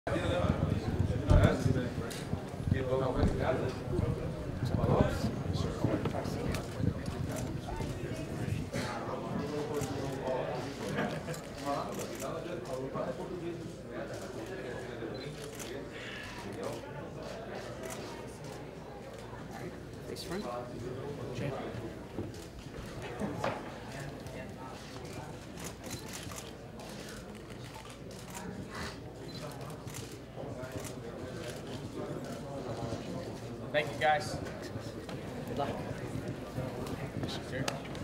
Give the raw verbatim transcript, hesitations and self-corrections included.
Face front. Jab. Thank you, guys. Good luck. Sure.